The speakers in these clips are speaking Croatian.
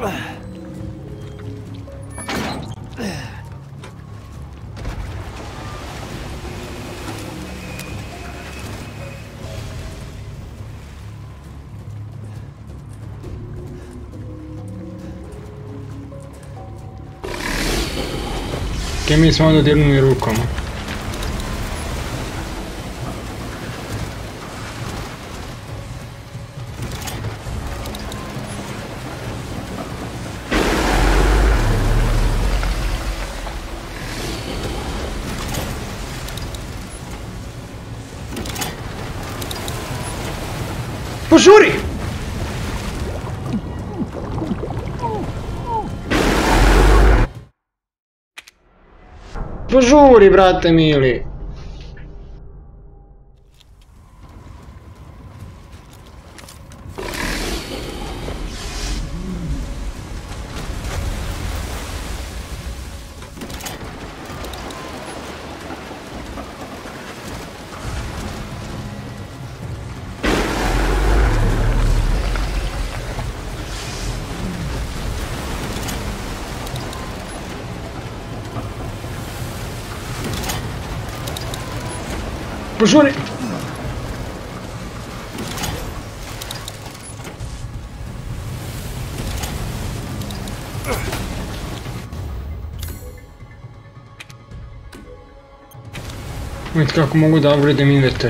Che mi smo dodirnuli rukom. Požuri! Požuri, brate mili! Požuri! Vidite kako mogu da upgradem inventar.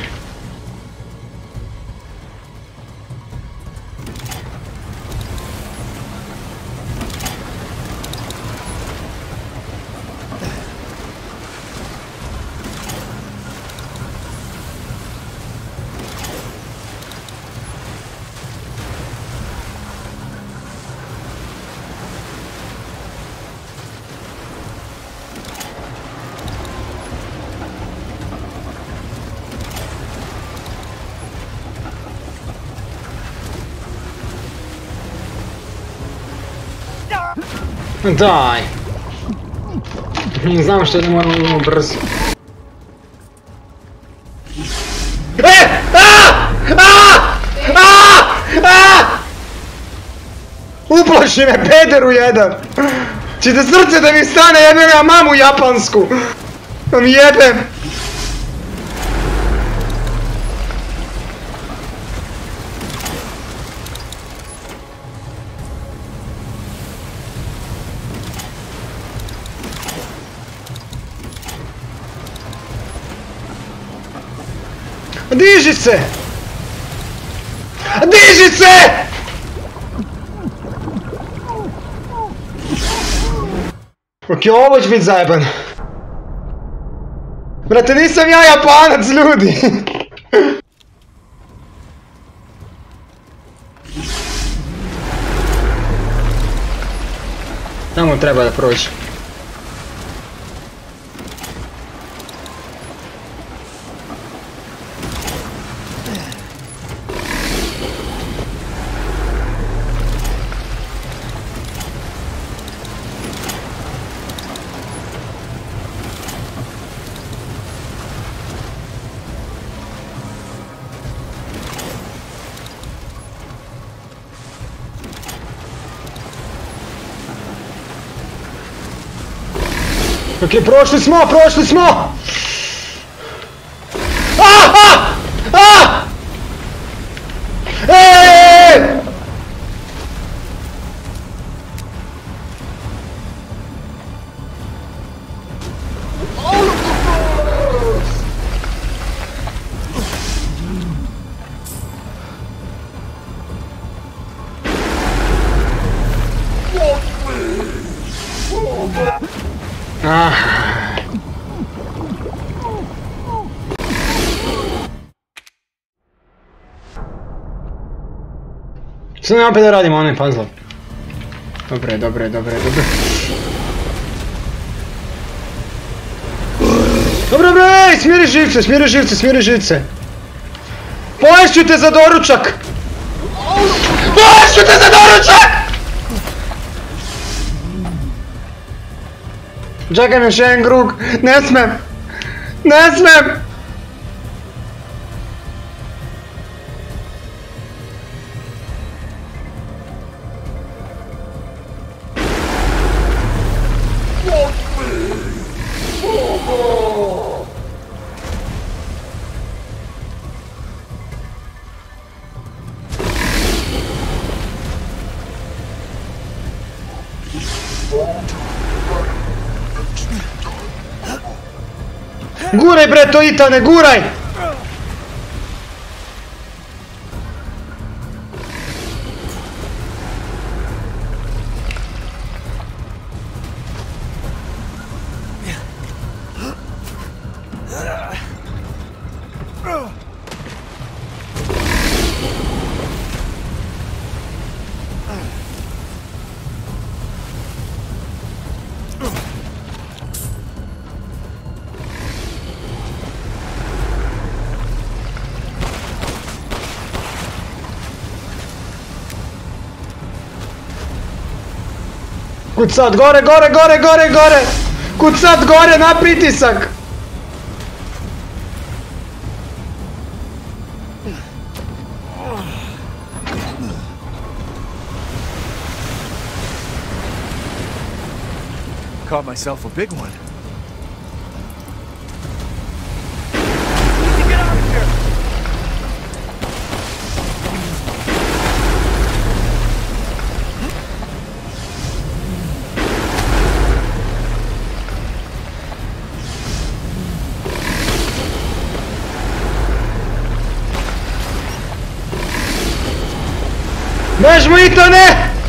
Daj! Znam što ne moramo brzo. Uplaši me, pederu jedan! Čite srce da mi stane, jebem ja mamu japansku! Da mi jebem! Diži se! Diži se! Ok, ovo će biti zajebano. Brate, nisam ja Japanac, ljudi! Tamo treba da prođe. Ok, prošli smo! Što nam opet da radimo onaj puzzle? Dobre. Dobre, smiri živce! Poješću te za doručak! Čekaj mi još jedan krug, ne smem! Guraj bre to Itane, guraj! Kud sad, gore, gore, gore, gore, gore! Kud sad, gore, na pritisak! Caught myself a big one. Bežmo Itane!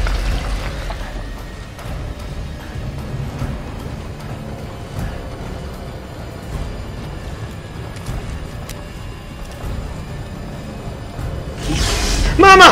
Mama!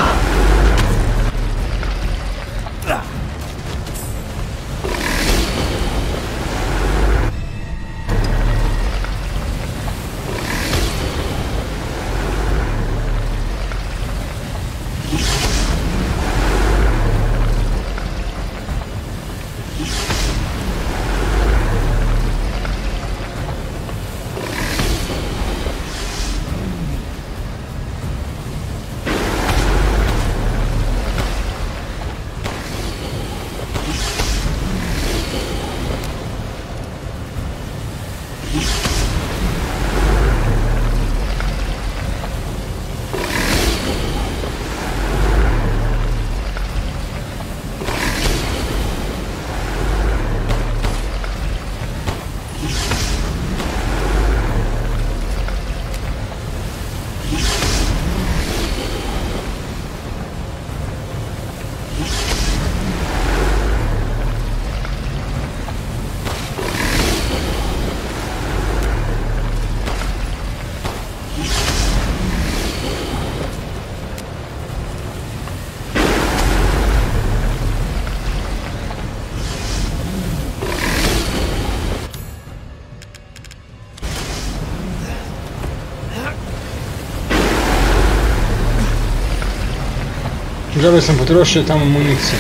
Želio sam potrošio tamo municiju.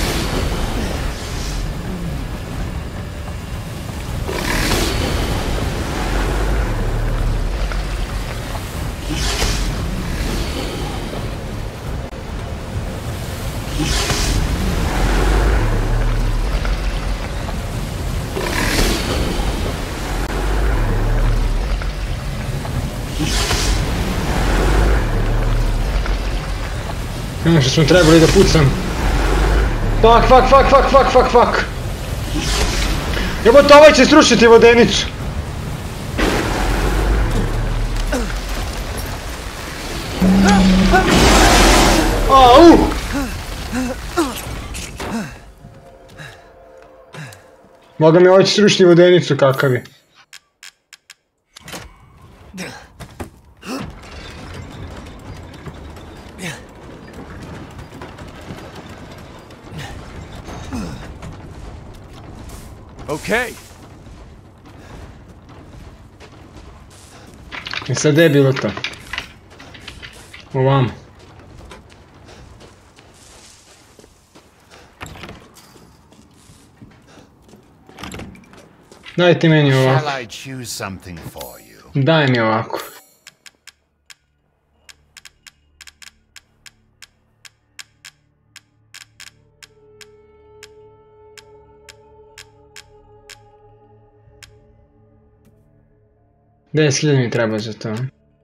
Ono što smo trebali da pucam. Fuck. Jebote, ovaj će srušiti vodenicu. Au! Boga mi, ovaj će srušiti vodenicu, kakav je. Okay. I sad je bilo to? Ovamo. Dajte meni ovako. Daj mi ovako. Deset hiljada mi treba za to.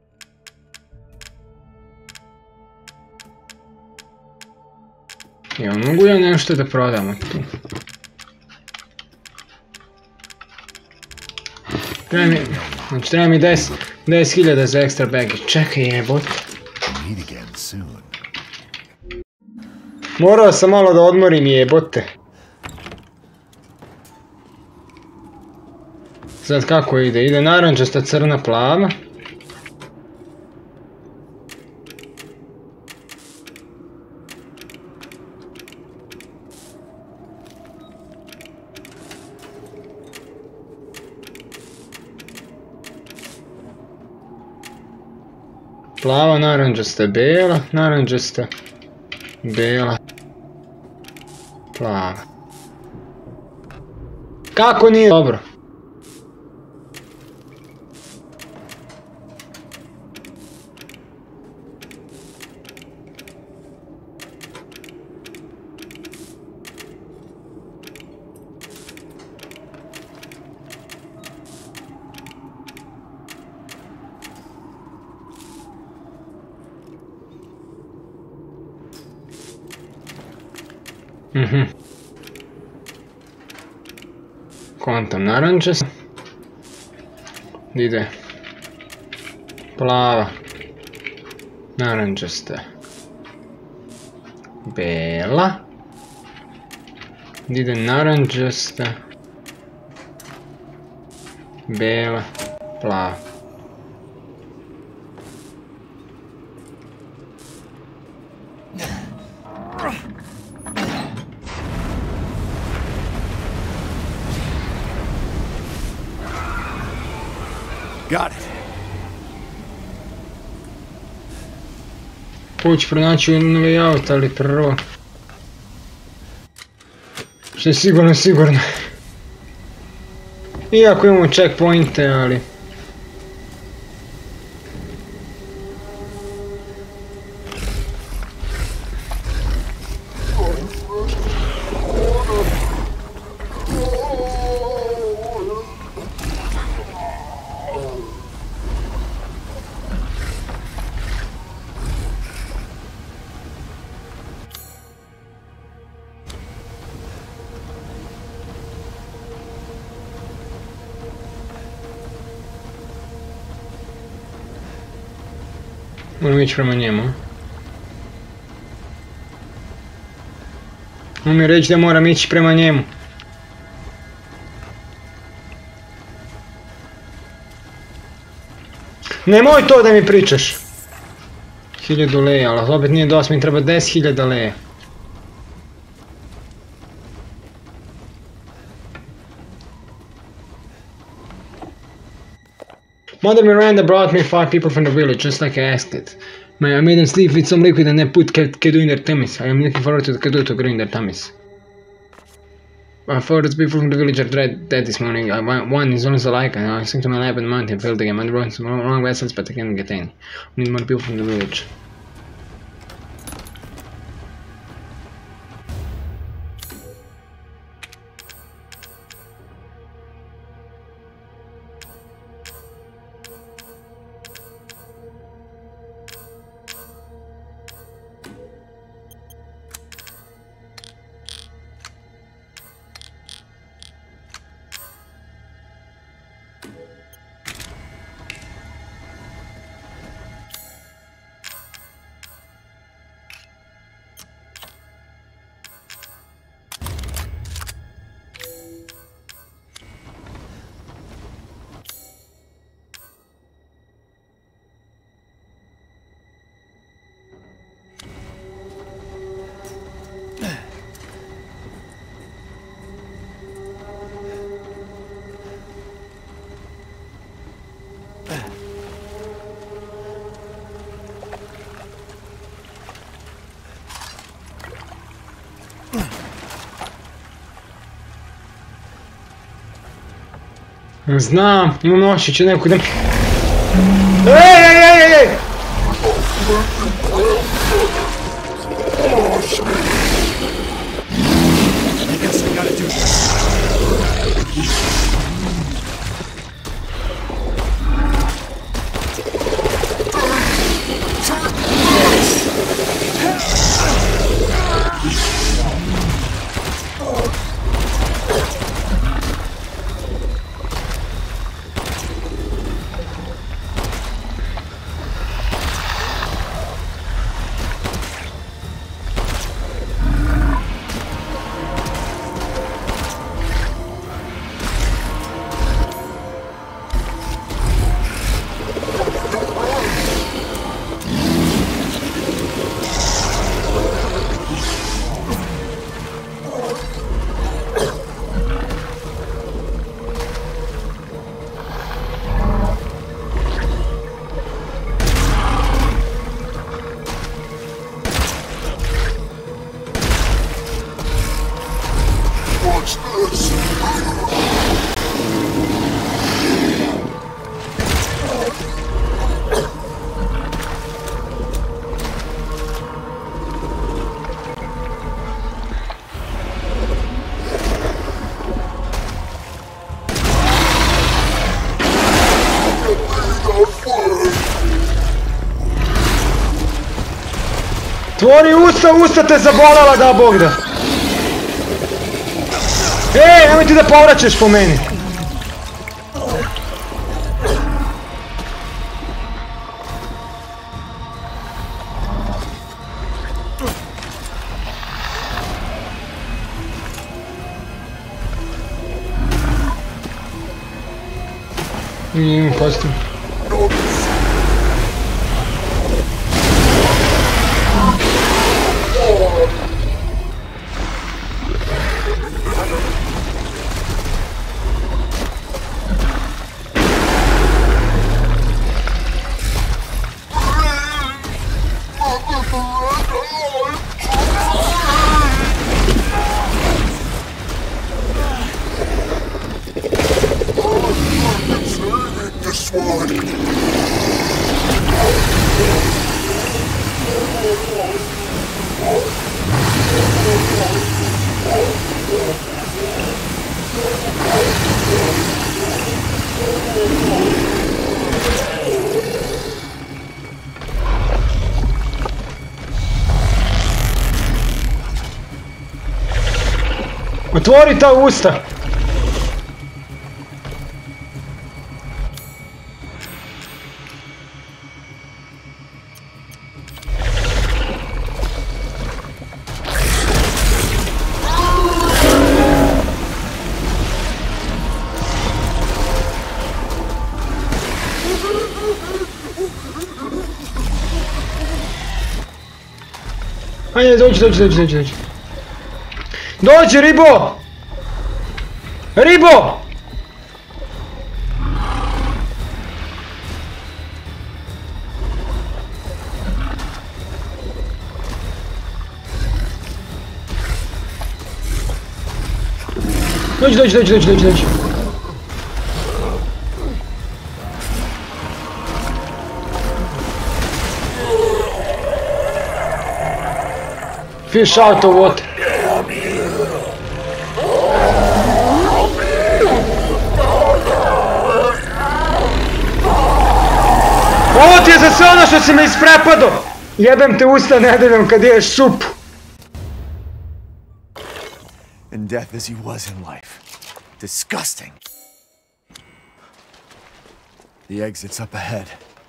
Jel mogu ja nešto da prodam tu? Daj mi... Znači treba mi 10.000 za ekstra baggage. Čekaj jebot. Meet again soon. Morao sam malo da odmorim jebote. Sad kako ide? Ide narančasta, crna, plava. Plava, narančasta, bela, narančasta, bela, plava. Kako nije dobro? Kontam narančasta. Ide plava, narančasta, bela. Ide narančasta, bela, plava. Got it. Poći pronaći novi auto, ali prvo. Što je sigurno. Iako imamo checkpointe, ali... Moram ići prema njemu. On mi reći da moram ići prema njemu. Nemoj to da mi pričaš. 1000 leja, ali opet nije dosta, mi treba 10.000 leja. Mother Miranda brought me 5 people from the village, just like I asked it. I made them sleep with some liquid and then put Kedu in their tummies. I am looking forward to the Kedu to grow in their tummies. 4 people from the village are dead this morning. One is almost alike. I sent to my lab in the mountain, failed again. I brought some wrong vessels, but I can't get in. We need more people from the village. Znam, imam osjećaj neku da... Ej! Tvori usta te zabolala da Bog da. Ej, nemoj ti da povraćaš po meni. Imam kostum. Otvori ta usta! Ajde, dođi. Dođi, ribo! Ribo! Dođi. Fish out of water. Ovo ti je za sve ono što si me isprepado! Jebem te usta nedeljom kad ješ supu. In death as he was in life. Disgusting. The exit's up ahead.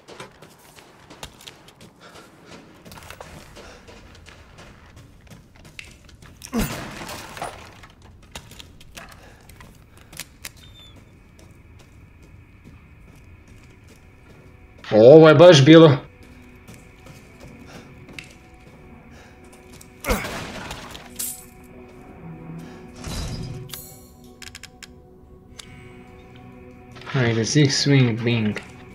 Ovo je baš bilo. Ajde, Zig Swing Bing.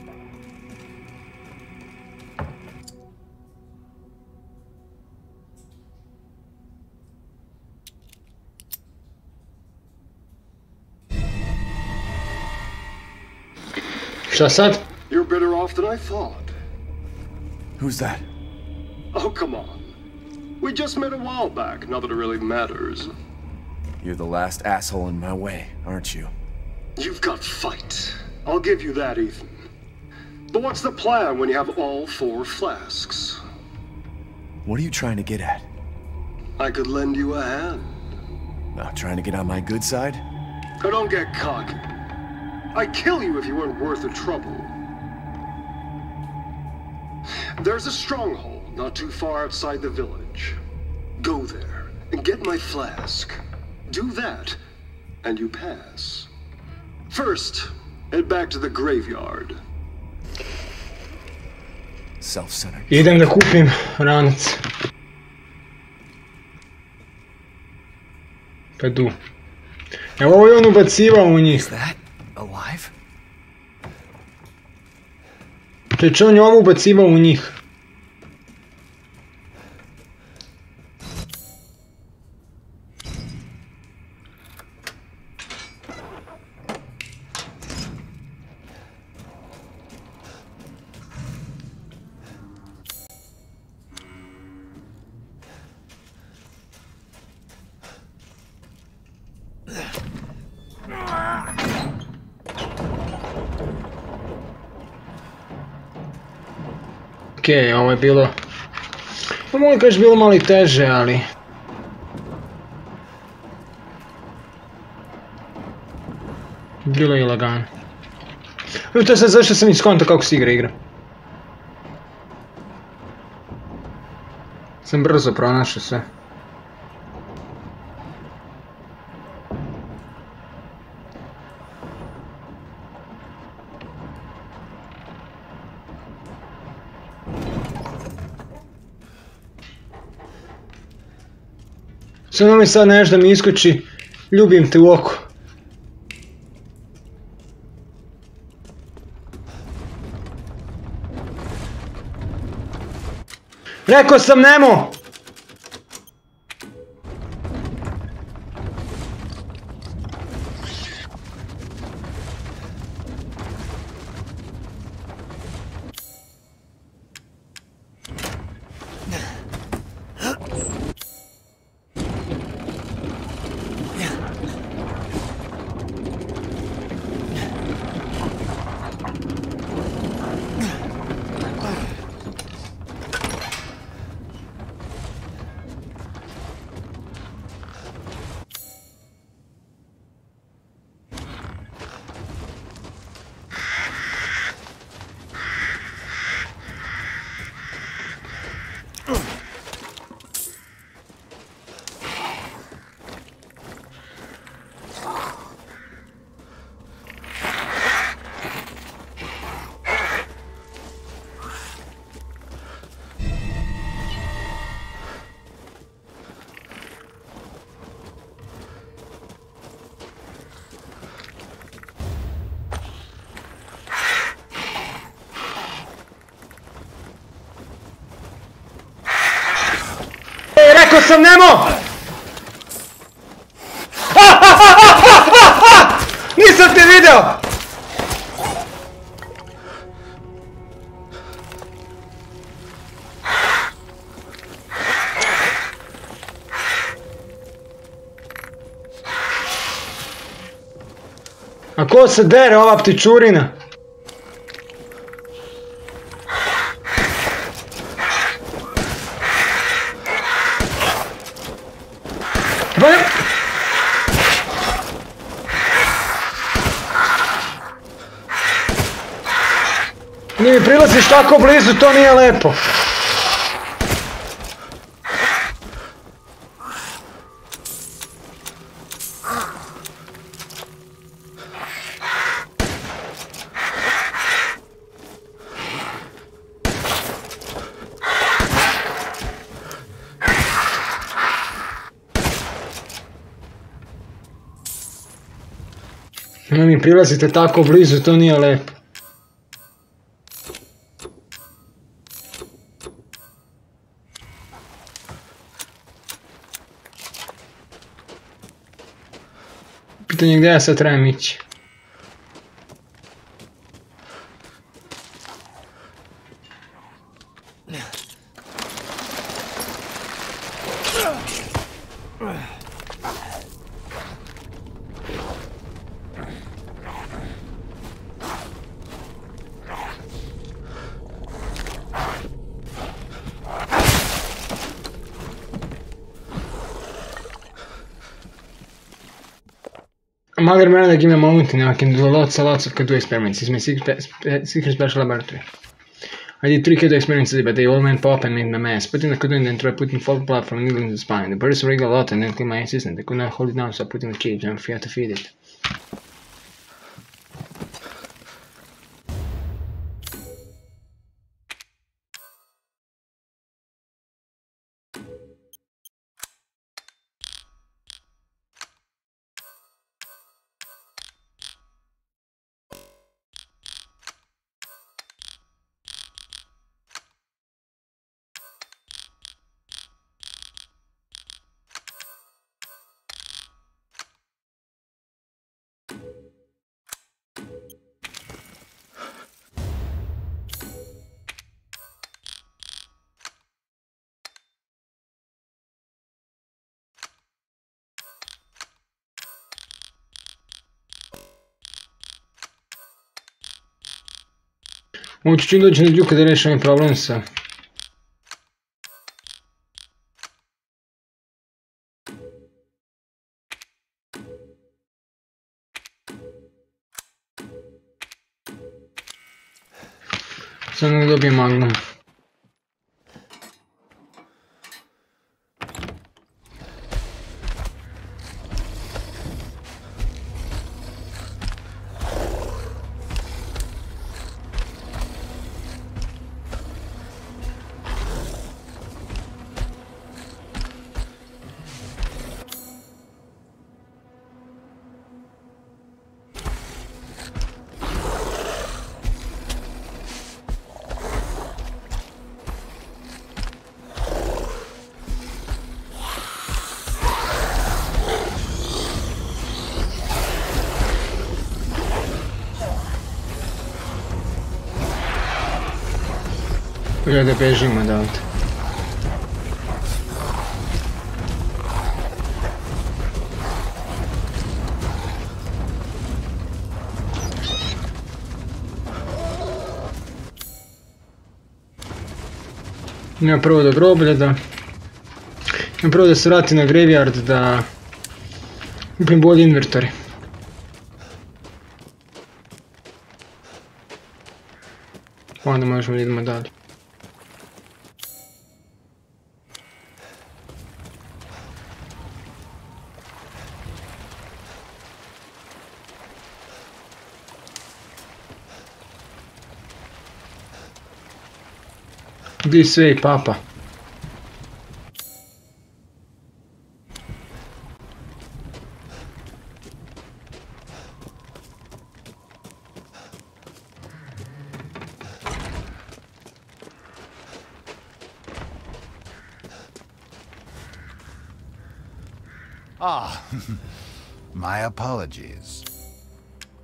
Šta sad? You're better off than I thought. Who's that? Oh, come on. We just met a while back, not that it really matters. You're the last asshole in my way, aren't you? You've got fight. I'll give you that, Ethan. But what's the plan when you have all 4 flasks? What are you trying to get at? I could lend you a hand. Not trying to get on my good side? Now don't get cocky. I'd kill you if you weren't worth the trouble. There's a stronghold not too far outside the village. Go there and get my flask. Do that, and you pass. First, head back to the graveyard. Self-centered. Idem da kupim ranac. Pa du. Evo ovo je on ubacivao u njih. Is that alive? Čeče, on je ovo ubacivao u njih. okej, ovo je bilo... Pa mogu kaži bilo malo i teže, ali... Bilo je lagano. Evo to je sad zašto sam iskontao kako se igra. Sam brzo pronašao sve. Samo mi sad nešto da mi iskoči, ljubim te u oko. Rekao sam Nemo! Rekao sam Nemo! Nisam te video! A ko se dere ova ptičurina? Nije mi prilaziš tako blizu, to nije lepo. Nije mi prilazite tako blizu, to nije lepo. Pitanje gdje ja sad trebam ići. Mother Miranda give me a moment and I can do lots of K2 experiments. It's my secret special laboratory. I did 3 K2 experiments today, but they all went pop and made a mess. Put in the K2 and then try putting full blood from needle in the spine. The birds wriggled a lot and then killed my assistant. I could not hold it down, so I put it in the cage and I forgot to feed it. Moći čim doći na Đuka da rešim problem sa Samo da dobijem Magnum. Bolje da bežimo odavde. Ima prvo do groblja da... Ima prvo da se vrati na graveyard da... Kupim bolji inventory. Onda možemo idemo dalje. Gdje sve i papa? Ah, my apologies.